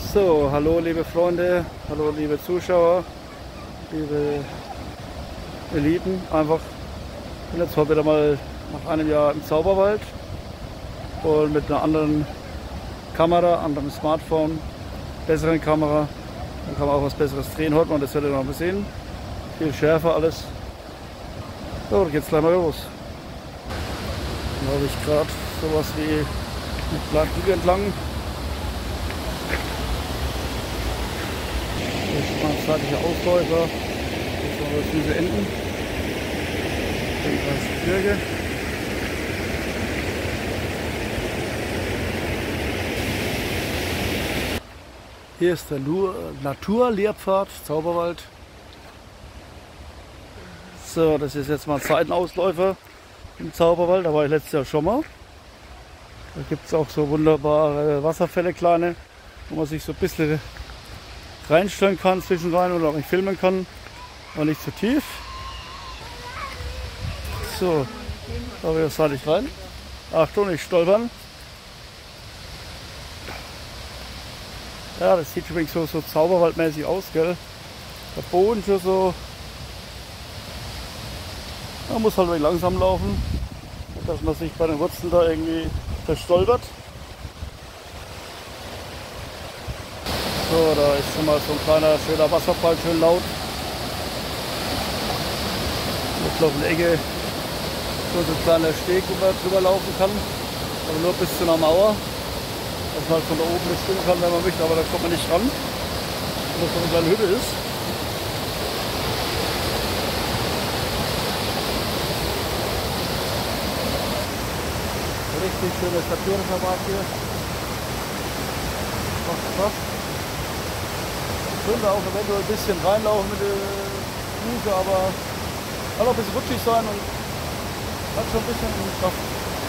So, hallo liebe Freunde, hallo liebe Zuschauer, liebe Eliten. Ich bin jetzt heute wieder mal nach einem Jahr im Zauberwald und mit einer anderen Kamera, anderem Smartphone, besseren Kamera. Dann kann man auch was Besseres drehen heute mal, das werdet ihr noch mal sehen. Viel schärfer alles. So, dann geht's gleich mal los. Dann habe ich gerade sowas wie eine Planke entlang. Zeitliche Ausläufer, jetzt haben wir diese Enden, das Gebirge. Hier ist der Naturlehrpfad Zauberwald. So, das ist jetzt mal ein Seitenausläufer im Zauberwald, da war ich letztes Jahr schon mal. Da gibt es auch so wunderbare Wasserfälle, kleine, wo man sich so ein bisschen reinstellen kann zwischenrein oder auch nicht filmen kann, aber nicht zu tief. So, da wieder seitlich rein. Achtung, nicht stolpern. Ja, das sieht übrigens so zauberwaldmäßig aus, gell? Der Boden schon so. Man muss halt ein wenig langsam laufen, dass man sich bei den Wurzeln da irgendwie verstolpert. So, da ist schon mal so ein kleiner, schöner Wasserfall, schön laut. Jetzt auf der Ecke so ein kleiner Steg, wo man drüber laufen kann. Aber nur bis zu einer Mauer. Dass man halt von da oben bestimmen kann, wenn man möchte, aber da kommt man nicht ran. Weil das so eine kleine Hütte ist. Richtig schönes Naturreservat hier. Macht Spaß. Könnte auch eventuell ein bisschen reinlaufen mit der Füße, aber kann auch ein bisschen rutschig sein und hat schon ein bisschen Kraft.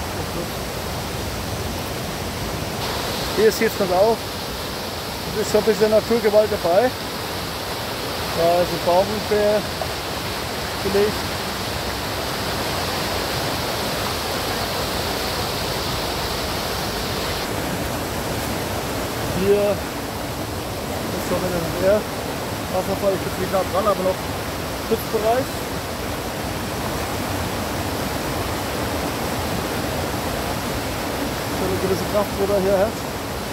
Hier sieht man auch, es ist schon ein bisschen Naturgewalt dabei. Da ist ein Baum gelegt. Hier ist schon der Wasserfall, ich bin nicht nah dran, aber noch Schutzbereich. So eine gewisse Kraft, wo da hier herrscht.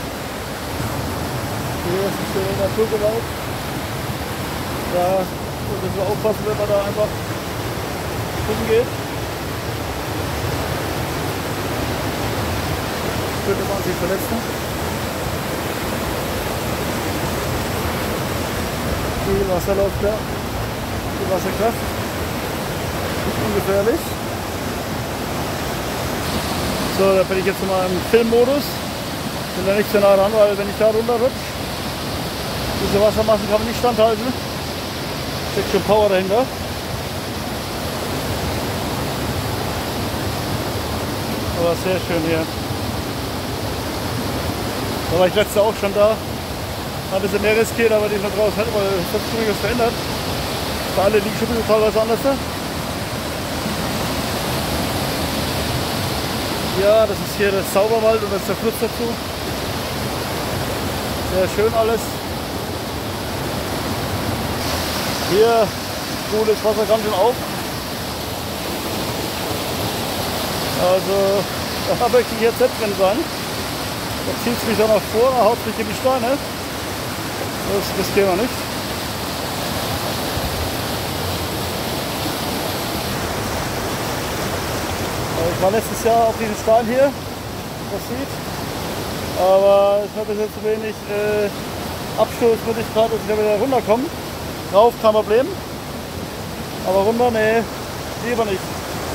Hier ist eine schöne Naturgewalt. Da müssen wir aufpassen, wenn man da einfach hingeht. Könnte man sich verletzen. Die Wasserlauf da, die Wasserkraft, ist ungefährlich. So, da bin ich jetzt mal im Filmmodus. Bin da nicht so nah ran, weil wenn ich da runterrutsche, diese Wassermassen kann man nicht standhalten. Steckt schon Power dahinter. Aber sehr schön hier. Da war ich letztes Jahr auch schon da. Hat ein bisschen mehr riskiert, aber die von draußen hat, weil es hat sich schon was verändert. Bei alle liegen schon teilweise anders da. Ja, das ist hier der Zauberwald und das ist der Fluss dazu. Sehr schön alles. Hier sprudelt das Wasser ganz schön auf. Also da möchte ich jetzt nicht drin sein. Da zieht es mich dann nach vor, da haut mich in die Steine. Das riskieren wir nicht. Ich war letztes Jahr auf diesem Stein hier, das sieht. Aber ich habe jetzt zu wenig Abstoßmöglichkeit, dass ich da wieder runterkomme. Rauf kein Problem. Aber runter, nee, lieber nicht.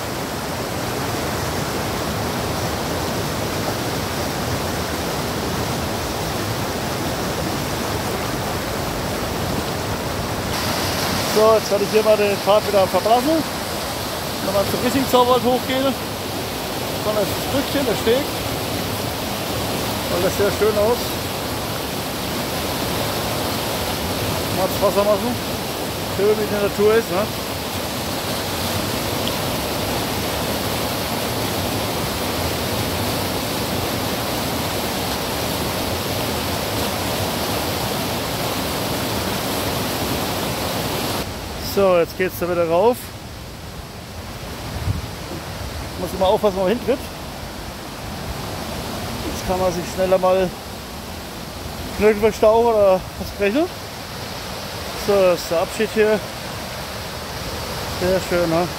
So, jetzt werde ich hier mal den Pfad wieder verblassen. Nochmal zum richtigen Zauberwald hochgehen. Dann das Stückchen, der Steg. Weil das sehr schön aus. Mal das Wasser machen. Schön wie die Natur ist. Ne? So, jetzt geht es da wieder rauf. Muss immer aufpassen, wo man hintritt. Jetzt kann man sich schneller mal Knöchel verstauchen oder was brechen. So, das ist der Abschied hier. Sehr schön, ne?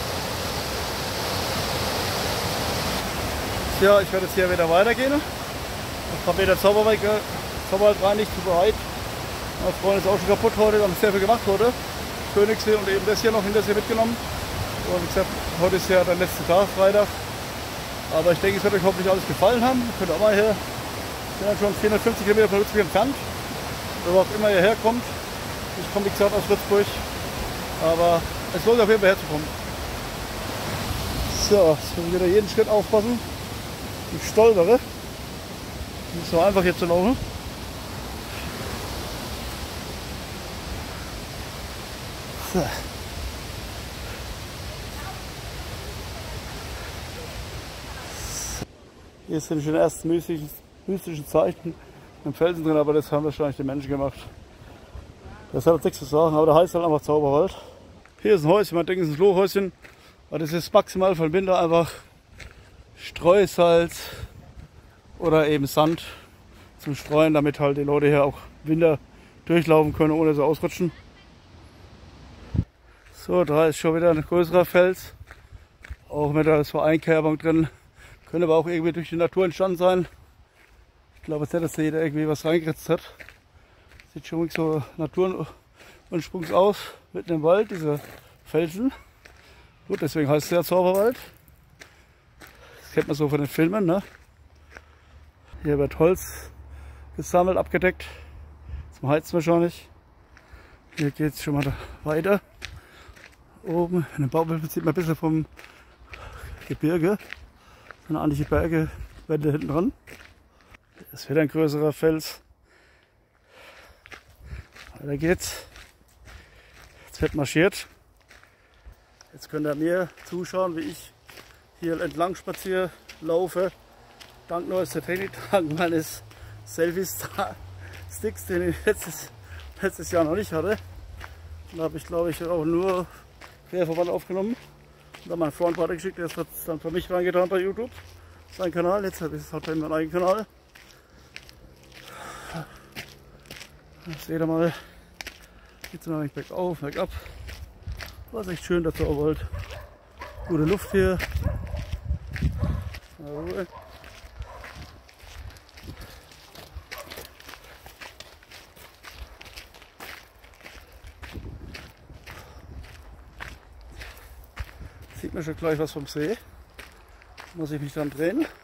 Ja, ich werde jetzt hier wieder weitergehen. Ein paar Meter Zauberwald rein, nicht zu weit. Mein Freund ist auch schon kaputt heute, wir haben sehr viel gemacht heute. Königssee und eben das hier noch hinter sich mitgenommen. Und wie gesagt, heute ist ja der letzte Tag, Freitag. Aber ich denke, es wird euch hoffentlich alles gefallen haben. Ihr könnt auch mal hier, wir sind ja schon 450 Kilometer von Würzburg entfernt. Wo auch immer ihr herkommt. Ich komme wie gesagt aus Würzburg. Aber es lohnt sich auf jeden Fall herzukommen. So, jetzt muss ich wieder jeden Schritt aufpassen. Ich stolpere. Nicht so einfach hier zu laufen. So. Hier sind schon erst mystische Zeichen im Felsen drin, aber das haben wahrscheinlich die Menschen gemacht. Das hat nichts zu sagen, aber der heißt halt einfach Zauberwald. Hier ist ein Häuschen, man denkt es ist ein Flohhäuschen, aber das ist maximal von Winter einfach Streusalz oder eben Sand zum Streuen, damit halt die Leute hier auch Winter durchlaufen können, ohne so ausrutschen. So, da ist schon wieder ein größerer Fels, auch mit der so Einkerbung drin. Könnte aber auch irgendwie durch die Natur entstanden sein. Ich glaube jetzt nicht, dass da jeder irgendwie was reingeritzt hat. Sieht schon so Naturursprungs aus, mitten im Wald, diese Felsen. Gut, deswegen heißt es ja Zauberwald. Das kennt man so von den Filmen, ne? Hier wird Holz gesammelt, abgedeckt. Zum Heizen wahrscheinlich. Hier geht es schon mal weiter. Oben in dem Baumwipfel sieht man ein bisschen vom Gebirge. Eine ordentliche Bergewände hinten dran. Das ist wieder ein größerer Fels. Weiter geht's. Jetzt wird marschiert. Jetzt könnt ihr mir zuschauen, wie ich hier entlang spaziere, laufe. Dank neuester Technik, dank meines Selfie-Sticks, den ich letztes Jahr noch nicht hatte. Da habe ich, glaube ich, auch nur Querverband aufgenommen. Und dann mein Freund weitergeschickt, der hat es dann für mich reingetan bei YouTube. Sein Kanal, jetzt ist es halt bei meinem eigenen Kanal. Seht ihr mal, geht es noch nicht bergauf, bergab. War echt schön, dass ihr auch wollt. Gute Luft hier. Ruhe. Sieht man schon gleich was vom See. Muss ich mich dann drehen.